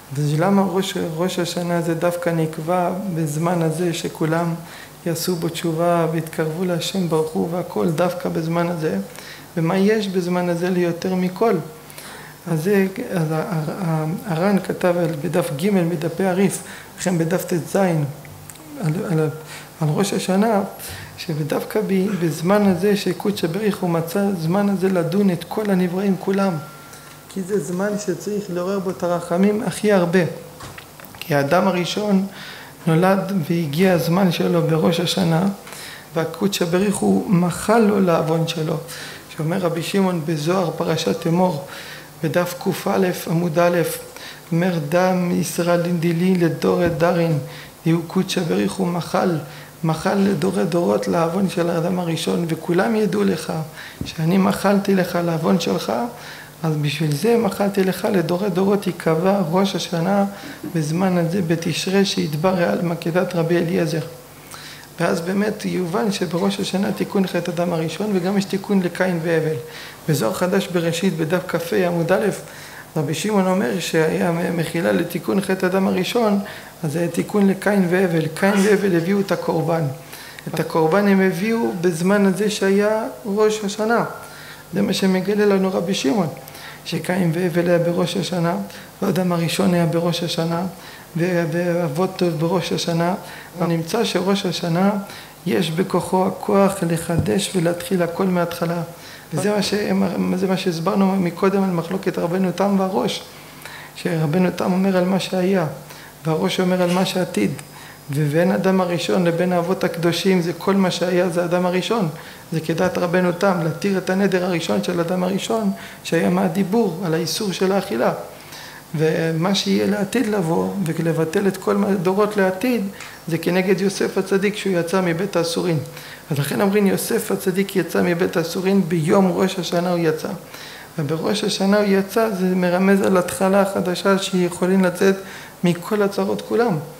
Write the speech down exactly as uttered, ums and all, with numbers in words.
אז למה ראש, ראש השנה זה דווקא נקבע בזמן הזה שכולם יעשו בו תשובה והתקרבו להשם ברוך הוא והכל דווקא בזמן הזה? ומה יש בזמן הזה ליותר מכל? אז, זה, אז הר"ן כתב בדף ג' בדפי הריף, לכן בדף ט"ז על, על, על ראש השנה, שדווקא בזמן הזה שקודש בריך הוא מצא זמן הזה לדון את כל הנבראים כולם, כי זה זמן שצריך לעורר בו את הרחמים הכי הרבה. כי האדם הראשון נולד והגיע הזמן שלו בראש השנה, והקודש בריך הוא מחל לו לעוון שלו. שאומר רבי שמעון בזוהר פרשת אמור, בדף ק"א עמוד א', אומר דם ישראל דילי לדורי דרין, יהיו קודש בריך הוא מחל, מחל לדורי דורות לעוון של האדם הראשון, וכולם ידעו לך שאני מחלתי לך לעוון שלך, אז בשביל זה מחלתי לך לדורי דורות. יקבע ראש השנה בזמן הזה בתשרי שידבר על מקדת רבי אליעזר. ואז באמת יובן שבראש השנה תיקון חטא אדם הראשון, וגם יש תיקון לקין והבל. בזוהר חדש בראשית בדף כ"ה עמוד א', רבי שמעון אומר שהיה מחילה לתיקון חטא אדם הראשון, אז היה תיקון לקין והבל. קין והבל הביאו את הקורבן. את הקורבן הם הביאו בזמן הזה שהיה ראש השנה. זה מה שמגלה לנו רבי שמעון, שקין והבל היה בראש השנה, והאדם הראשון היה בראש השנה, ואבות טוב בראש השנה. נמצא שראש השנה יש בכוחו הכוח לחדש ולהתחיל הכל מההתחלה. וזה מה, ש... זה מה שהסברנו מקודם על מחלוקת רבנו תם והראש, שרבנו תם אומר על מה שהיה, והראש אומר על מה שעתיד. ובין אדם הראשון לבין האבות הקדושים זה כל מה שהיה, זה אדם הראשון. זה כדעת רבנו תם, להתיר את הנדר הראשון של אדם הראשון, שהיה מהדיבור על האיסור של האכילה. ומה שיהיה לעתיד לבוא, ולבטל את כל הדורות לעתיד, זה כנגד יוסף הצדיק שהוא יצא מבית האסורים. אז לכן אומרים יוסף הצדיק יצא מבית האסורים, ביום ראש השנה הוא יצא. ובראש השנה הוא יצא, זה מרמז על התחלה החדשה שיכולים לצאת מכל הצרות כולם.